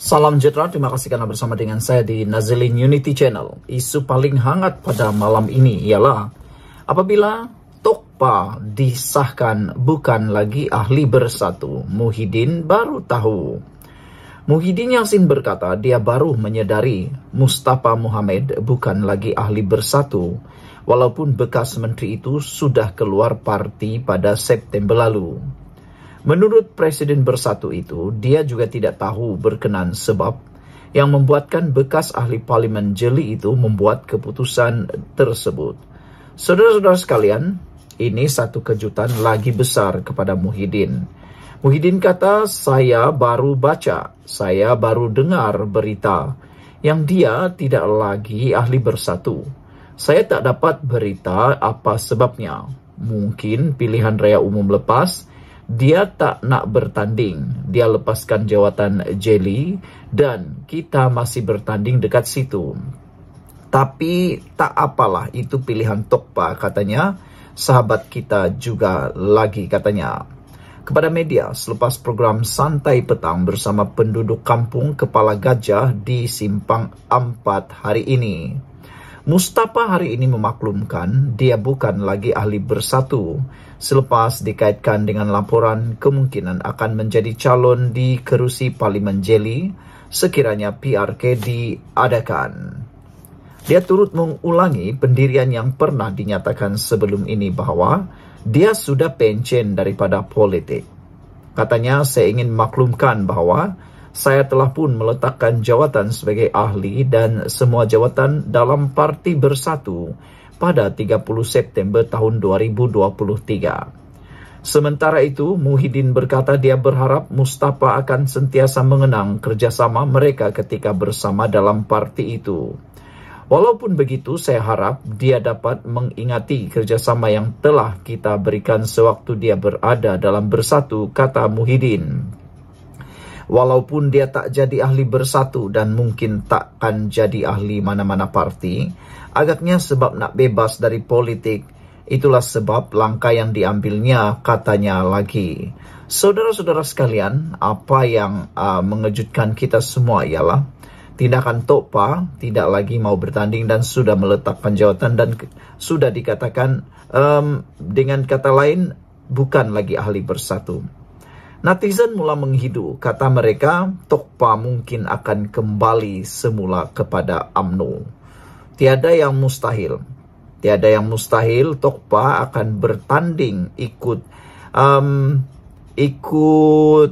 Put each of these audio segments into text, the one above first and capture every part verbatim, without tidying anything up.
Salam sejahtera, terima kasih karena bersama dengan saya di Nazilin Unity Channel. Isu paling hangat pada malam ini ialah apabila Tokpa disahkan bukan lagi ahli bersatu. Muhyiddin baru tahu. Muhyiddin Yassin berkata dia baru menyedari Mustafa Mohamed bukan lagi ahli bersatu, walaupun bekas menteri itu sudah keluar parti pada September lalu. Menurut Presiden Bersatu itu, dia juga tidak tahu berkenan sebab yang membuatkan bekas ahli parlimen jeli itu membuat keputusan tersebut. Saudara-saudara sekalian, ini satu kejutan lagi besar kepada Muhyiddin. Muhyiddin kata, saya baru baca, saya baru dengar berita yang dia tidak lagi ahli bersatu. Saya tak dapat berita apa sebabnya. Mungkin pilihan raya umum lepas, dia tak nak bertanding. Dia lepaskan jawatan jeli dan kita masih bertanding dekat situ. Tapi tak apalah, itu pilihan Tokpa katanya. Sahabat kita juga lagi katanya. Kepada media selepas program Santai Petang bersama penduduk kampung Kepala Gajah di Simpang Ampat hari ini. Mustafa hari ini memaklumkan dia bukan lagi ahli bersatu selepas dikaitkan dengan laporan kemungkinan akan menjadi calon di kerusi Parlimen Jeli sekiranya P R K diadakan. Dia turut mengulangi pendirian yang pernah dinyatakan sebelum ini bahwa dia sudah pencen daripada politik. Katanya, saya ingin memaklumkan bahwa saya telah pun meletakkan jawatan sebagai ahli dan semua jawatan dalam Parti Bersatu pada tiga puluh September tahun dua ribu dua puluh tiga. Sementara itu, Muhyiddin berkata dia berharap Mustafa akan sentiasa mengenang kerjasama mereka ketika bersama dalam parti itu. Walaupun begitu, saya harap dia dapat mengingati kerjasama yang telah kita berikan sewaktu dia berada dalam Bersatu, kata Muhyiddin. Walaupun dia tak jadi ahli Bersatu dan mungkin takkan jadi ahli mana-mana parti, agaknya sebab nak bebas dari politik, itulah sebab langkah yang diambilnya, katanya lagi. Saudara-saudara sekalian, apa yang uh, mengejutkan kita semua ialah tindakan Tokpa tidak lagi mau bertanding dan sudah meletakkan jawatan dan sudah dikatakan um, dengan kata lain bukan lagi ahli Bersatu. Netizen mula menghidu, kata mereka Tokpa mungkin akan kembali semula kepada U M N O. Tiada yang mustahil. Tiada yang mustahil Tokpa akan bertanding ikut um, ikut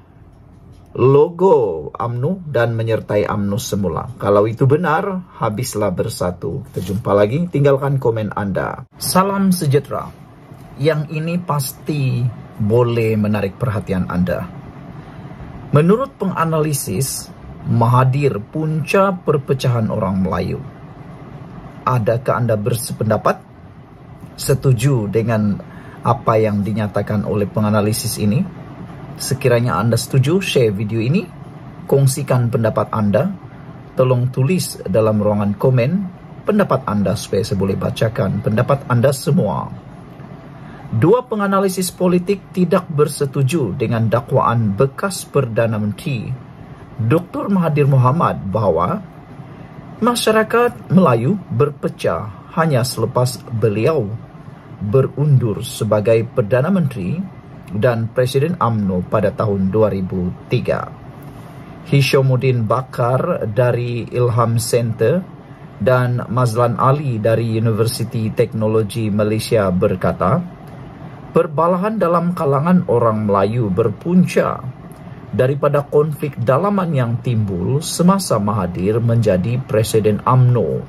logo U M N O dan menyertai U M N O semula. Kalau itu benar, habislah Bersatu. Kita jumpa lagi, tinggalkan komen Anda. Salam sejahtera. Yang ini pasti boleh menarik perhatian Anda. Menurut penganalisis, Mahathir punca perpecahan orang Melayu. Adakah Anda bersependapat? Setuju dengan apa yang dinyatakan oleh penganalisis ini? Sekiranya Anda setuju, share video ini, kongsikan pendapat Anda, tolong tulis dalam ruangan komen pendapat Anda supaya saya boleh bacakan pendapat Anda semua. Dua penganalisis politik tidak bersetuju dengan dakwaan bekas Perdana Menteri Doktor Mahathir Mohamad bahwa masyarakat Melayu berpecah hanya selepas beliau berundur sebagai Perdana Menteri dan Presiden U M N O pada tahun dua ribu tiga. Hishamuddin Bakar dari Ilham Center dan Mazlan Ali dari Universiti Teknologi Malaysia berkata, perbalahan dalam kalangan orang Melayu berpunca daripada konflik dalaman yang timbul semasa Mahathir menjadi Presiden U M N O.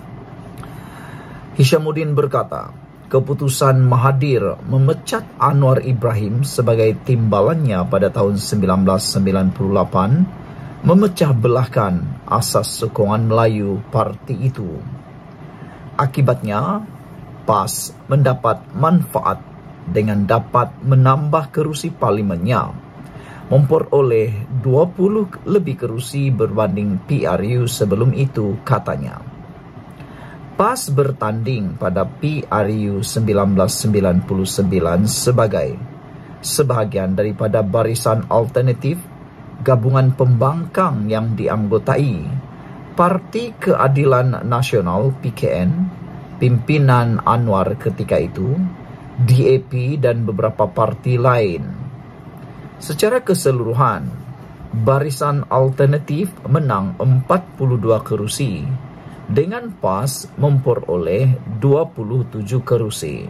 Hishamuddin berkata, keputusan Mahathir memecat Anwar Ibrahim sebagai timbalannya pada tahun seribu sembilan ratus sembilan puluh lapan memecah belahkan asas sokongan Melayu parti itu. Akibatnya, P A S mendapat manfaat dengan dapat menambah kerusi parlimennya, memperoleh dua puluh lebih kerusi berbanding P R U sebelum itu, katanya. P A S bertanding pada P R U seribu sembilan ratus sembilan puluh sembilan sebagai sebahagian daripada Barisan Alternatif gabungan pembangkang yang dianggotai Parti Keadilan Nasional P K N, pimpinan Anwar ketika itu, D A P dan beberapa parti lain. Secara keseluruhan, Barisan Alternatif menang empat puluh dua kerusi dengan P A S memperoleh dua puluh tujuh kerusi.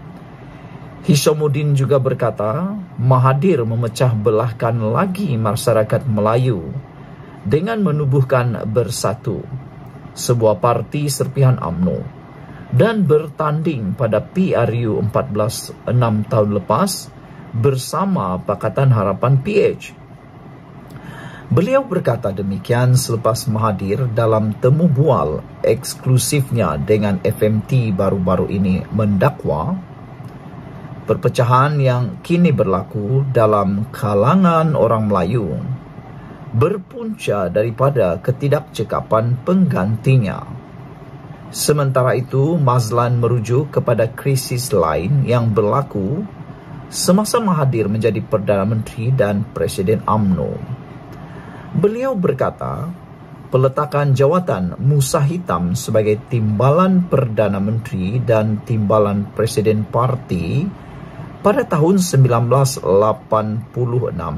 Hishamuddin juga berkata, Mahathir memecah belahkan lagi masyarakat Melayu dengan menubuhkan Bersatu, sebuah parti serpihan U M N O, dan bertanding pada P R U empat belas enam tahun lepas bersama Pakatan Harapan P H. Beliau berkata demikian selepas Mahathir dalam temu bual eksklusifnya dengan F M T baru-baru ini mendakwa perpecahan yang kini berlaku dalam kalangan orang Melayu berpunca daripada ketidakcekapan penggantinya. Sementara itu, Mazlan merujuk kepada krisis lain yang berlaku semasa Mahathir menjadi Perdana Menteri dan Presiden U M N O. Beliau berkata, peletakan jawatan Musa Hitam sebagai timbalan Perdana Menteri dan timbalan Presiden Parti pada tahun seribu sembilan ratus lapan puluh enam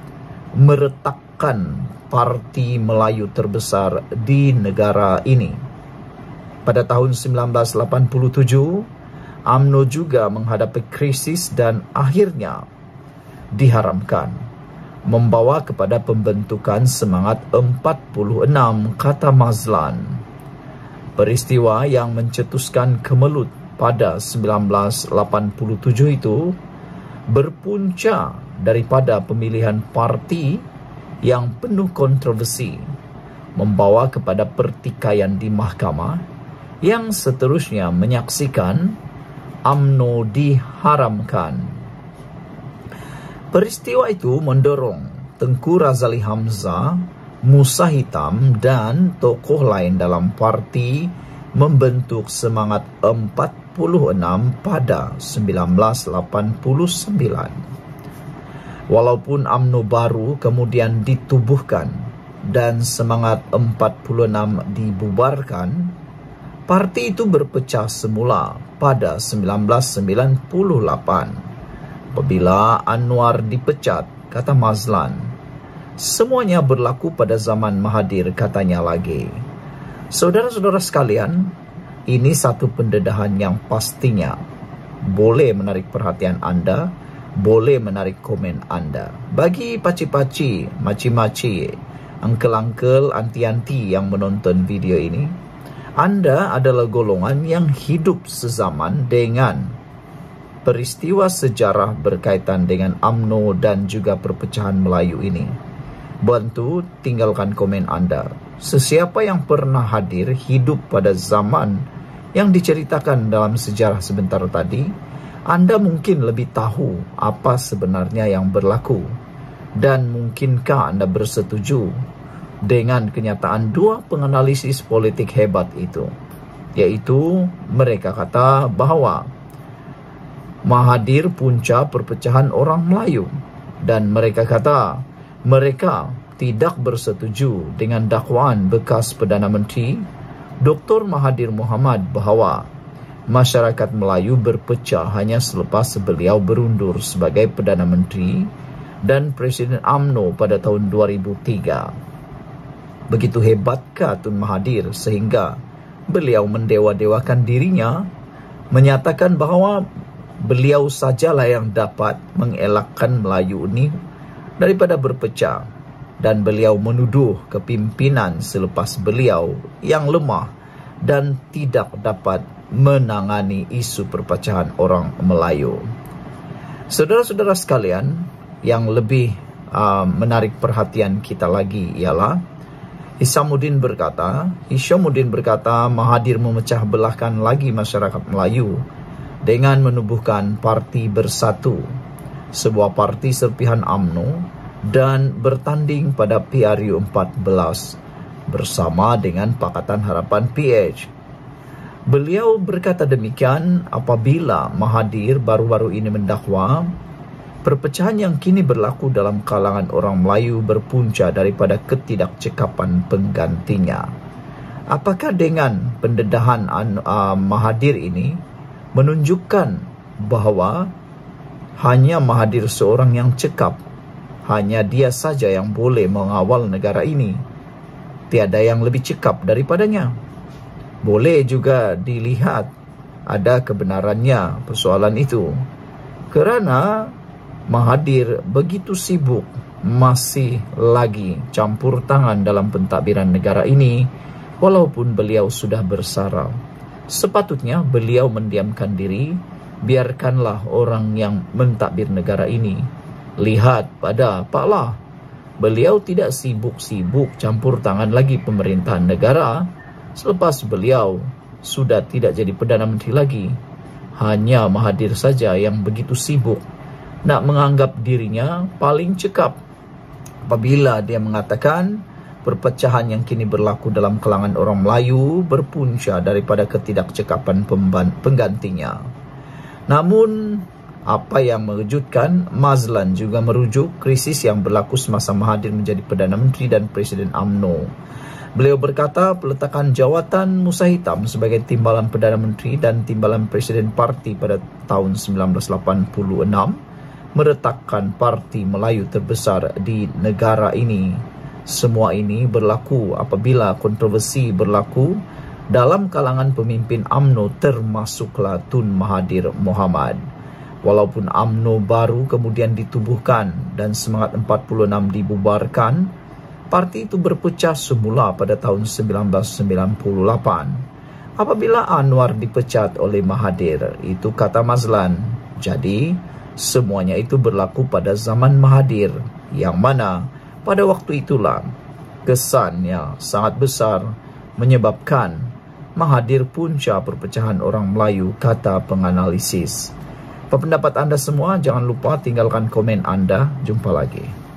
meretakkan parti Melayu terbesar di negara ini. Pada tahun seribu sembilan ratus lapan puluh tujuh, U M N O juga menghadapi krisis dan akhirnya diharamkan, membawa kepada pembentukan Semangat empat puluh enam, kata Mazlan. Peristiwa yang mencetuskan kemelut pada seribu sembilan ratus lapan puluh tujuh itu berpunca daripada pemilihan parti yang penuh kontroversi, membawa kepada pertikaian di mahkamah yang seterusnya menyaksikan U M N O diharamkan. Peristiwa itu mendorong Tengku Razali Hamzah, Musa Hitam dan tokoh lain dalam parti membentuk Semangat empat puluh enam pada seribu sembilan ratus lapan puluh sembilan. Walaupun U M N O baru kemudian ditubuhkan dan Semangat empat puluh enam dibubarkan, parti itu berpecah semula pada seribu sembilan ratus sembilan puluh delapan. Apabila Anwar dipecat, kata Mazlan, semuanya berlaku pada zaman Mahathir, katanya lagi. Saudara-saudara sekalian, ini satu pendedahan yang pastinya boleh menarik perhatian Anda, boleh menarik komen Anda. Bagi paci-paci, maci-maci, angkel-angkel, anti-anti yang menonton video ini, Anda adalah golongan yang hidup sezaman dengan peristiwa sejarah berkaitan dengan U M N O dan juga perpecahan Melayu ini. Bantu tinggalkan komen Anda. Sesiapa yang pernah hadir hidup pada zaman yang diceritakan dalam sejarah sebentar tadi, Anda mungkin lebih tahu apa sebenarnya yang berlaku. Dan mungkinkah Anda bersetuju dengan kenyataan dua penganalisis politik hebat itu? Yaitu mereka kata bahwa Mahathir punca perpecahan orang Melayu, dan mereka kata mereka tidak bersetuju dengan dakwaan bekas Perdana Menteri Doktor Mahathir Mohamad bahwa masyarakat Melayu berpecah hanya selepas beliau berundur sebagai Perdana Menteri dan Presiden U M N O pada tahun dua ribu tiga. Begitu hebatkah Tun Mahathir sehingga beliau mendewa-dewakan dirinya, menyatakan bahwa beliau sajalah yang dapat mengelakkan Melayu ini daripada berpecah, dan beliau menuduh kepimpinan selepas beliau yang lemah dan tidak dapat menangani isu perpecahan orang Melayu. Saudara-saudara sekalian, yang lebih uh, menarik perhatian kita lagi ialah Hishamuddin berkata, Hishamuddin berkata Mahathir memecah belahkan lagi masyarakat Melayu dengan menubuhkan Parti Bersatu, sebuah parti serpihan U M N O, dan bertanding pada P R U empat belas bersama dengan Pakatan Harapan P H. Beliau berkata demikian apabila Mahathir baru-baru ini mendakwa Perpecahan yang kini berlaku dalam kalangan orang Melayu berpunca daripada ketidakcekapan penggantinya. Apakah dengan pendedahan uh, Mahathir ini menunjukkan bahawa hanya Mahathir seorang yang cekap, hanya dia saja yang boleh mengawal negara ini, tiada yang lebih cekap daripadanya? Boleh juga dilihat ada kebenarannya persoalan itu, kerana Mahathir begitu sibuk masih lagi campur tangan dalam pentadbiran negara ini, walaupun beliau sudah bersara. Sepatutnya beliau mendiamkan diri, biarkanlah orang yang mentadbir negara ini. Lihat pada Pak Lah, beliau tidak sibuk-sibuk campur tangan lagi pemerintahan negara selepas beliau sudah tidak jadi Perdana Menteri lagi. Hanya Mahathir saja yang begitu sibuk nak menganggap dirinya paling cekap apabila dia mengatakan perpecahan yang kini berlaku dalam kalangan orang Melayu berpunca daripada ketidakcekapan penggantinya. Namun, apa yang mengejutkan, Mazlan juga merujuk krisis yang berlaku semasa Mahathir menjadi Perdana Menteri dan Presiden U M N O. Beliau berkata peletakan jawatan Musa Hitam sebagai timbalan Perdana Menteri dan timbalan Presiden Parti pada tahun sembilan belas lapan puluh enam meretakkan parti Melayu terbesar di negara ini. Semua ini berlaku apabila kontroversi berlaku dalam kalangan pemimpin U M N O termasuklah Tun Mahathir Mohamad. Walaupun U M N O baru kemudian ditubuhkan dan Semangat empat puluh enam dibubarkan, parti itu berpecah semula pada tahun sembilan belas sembilan puluh lapan. Apabila Anwar dipecat oleh Mahathir, itu kata Mazlan. Jadi, semuanya itu berlaku pada zaman Mahathir, yang mana pada waktu itulah kesannya sangat besar menyebabkan Mahathir punca perpecahan orang Melayu, kata penganalisis. Apa pendapat anda semua? Jangan lupa tinggalkan komen anda. Jumpa lagi.